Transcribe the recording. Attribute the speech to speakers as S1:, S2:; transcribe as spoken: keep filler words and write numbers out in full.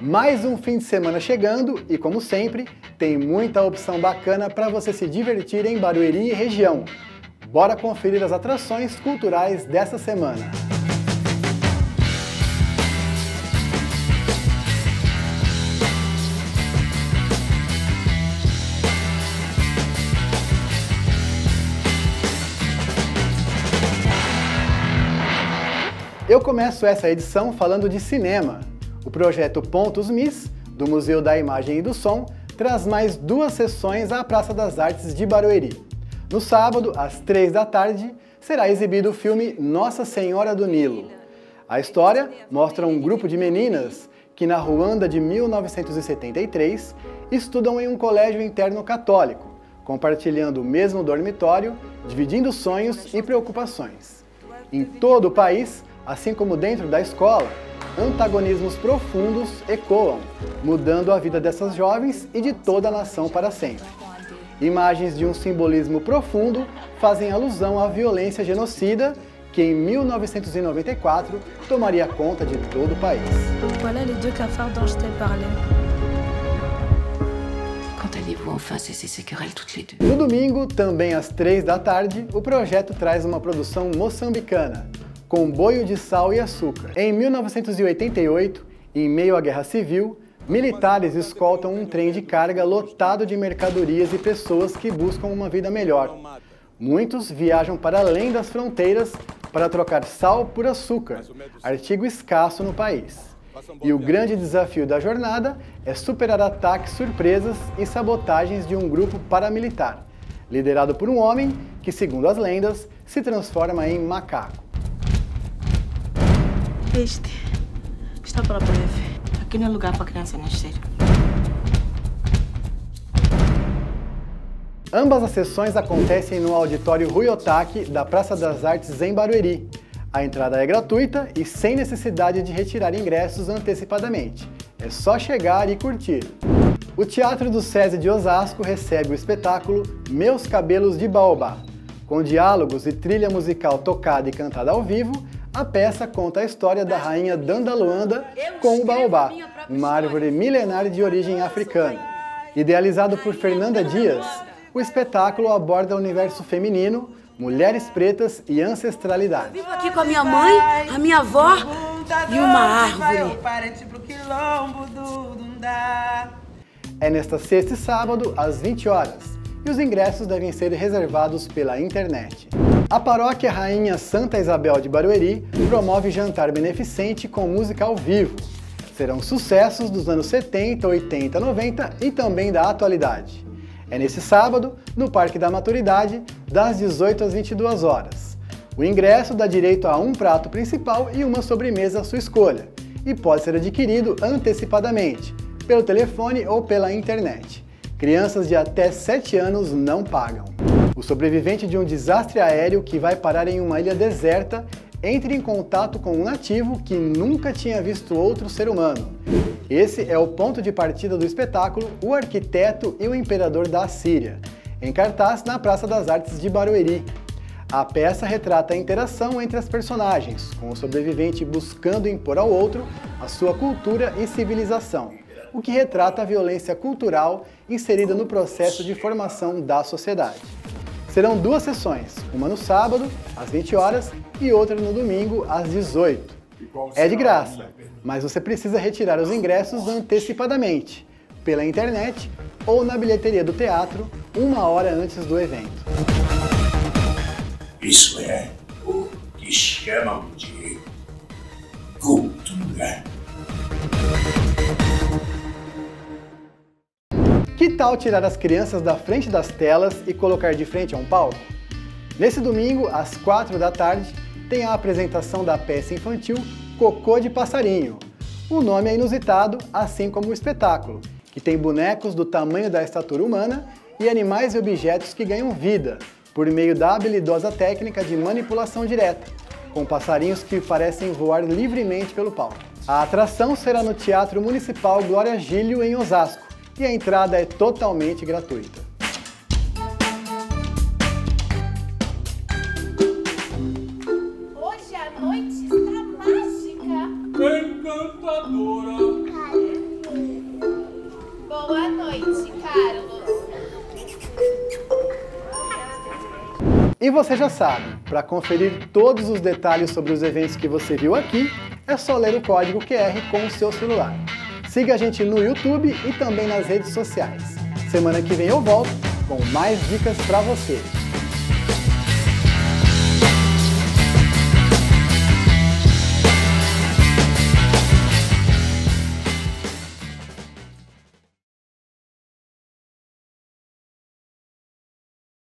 S1: Mais um fim de semana chegando e, como sempre, tem muita opção bacana para você se divertir em Barueri e região. Bora conferir as atrações culturais dessa semana. Eu começo essa edição falando de cinema. O projeto Pontos Miss, do Museu da Imagem e do Som, traz mais duas sessões à Praça das Artes de Barueri. No sábado, às três da tarde, será exibido o filme Nossa Senhora do Nilo. A história mostra um grupo de meninas que, na Ruanda de mil novecentos e setenta e três, estudam em um colégio interno católico, compartilhando o mesmo dormitório, dividindo sonhos e preocupações. Em todo o país, assim como dentro da escola, antagonismos profundos ecoam, mudando a vida dessas jovens e de toda a nação para sempre. Imagens de um simbolismo profundo fazem alusão à violência genocida que em mil novecentos e noventa e quatro tomaria conta de todo o país.
S2: Voilà les deux cafards dont je t'ai parlé.
S3: Quand allez-vous enfin cesser ces querelles toutes les deux?
S1: No domingo, também às três da tarde, o projeto traz uma produção moçambicana, Comboio de Sal e Açúcar. Em mil novecentos e oitenta e oito, em meio à Guerra Civil, militares escoltam um trem de carga lotado de mercadorias e pessoas que buscam uma vida melhor. Muitos viajam para além das fronteiras para trocar sal por açúcar, artigo escasso no país. E o grande desafio da jornada é superar ataques surpresas e sabotagens de um grupo paramilitar, liderado por um homem que, segundo as lendas, se transforma em macaco.
S3: Este está para breve. Aqui não é lugar para criança nascer.
S1: Ambas as sessões acontecem no auditório Rui Otaki da Praça das Artes em Barueri. A entrada é gratuita e sem necessidade de retirar ingressos antecipadamente. É só chegar e curtir. O Teatro do SESI de Osasco recebe o espetáculo Meus Cabelos de Baobá. Com diálogos e trilha musical tocada e cantada ao vivo, a peça conta a história da rainha Dandaluanda com o baobá, uma árvore milenar de origem africana. Idealizado por Fernanda Dias, o espetáculo aborda o universo feminino, mulheres pretas e ancestralidade.
S4: Vivo aqui com a minha mãe, a minha avó e uma árvore.
S1: É nesta sexta e sábado, às vinte horas, e os ingressos devem ser reservados pela internet. A Paróquia Rainha Santa Isabel de Barueri promove jantar beneficente com música ao vivo. Serão sucessos dos anos setenta, oitenta, noventa e também da atualidade. É nesse sábado, no Parque da Maturidade, das dezoito às vinte e duas horas. O ingresso dá direito a um prato principal e uma sobremesa à sua escolha, e pode ser adquirido antecipadamente, pelo telefone ou pela internet. Crianças de até sete anos não pagam. O sobrevivente de um desastre aéreo que vai parar em uma ilha deserta entra em contato com um nativo que nunca tinha visto outro ser humano. Esse é o ponto de partida do espetáculo O Arquiteto e o Imperador da Assíria, em cartaz na Praça das Artes de Barueri. A peça retrata a interação entre as personagens, com o sobrevivente buscando impor ao outro a sua cultura e civilização, o que retrata a violência cultural inserida no processo de formação da sociedade. Serão duas sessões, uma no sábado, às vinte horas, e outra no domingo, às dezoito. É de graça, mas você precisa retirar os ingressos antecipadamente, pela internet ou na bilheteria do teatro, uma hora antes do evento.
S5: Isso é o que chamam de cultura.
S1: Que tal tirar as crianças da frente das telas e colocar de frente a um palco? Nesse domingo, às quatro da tarde, tem a apresentação da peça infantil Cocô de Passarinho. O nome é inusitado, assim como o espetáculo, que tem bonecos do tamanho da estatura humana e animais e objetos que ganham vida, por meio da habilidosa técnica de manipulação direta, com passarinhos que parecem voar livremente pelo palco. A atração será no Teatro Municipal Glória Gílio, em Osasco, e a entrada é totalmente gratuita.
S6: Hoje a noite está mágica.
S7: Encantadora.
S1: E você já sabe, para conferir todos os detalhes sobre os eventos que você viu aqui, é só ler o código Q R com o seu celular. Siga a gente no YouTube e também nas redes sociais. Semana que vem eu volto com mais dicas para você.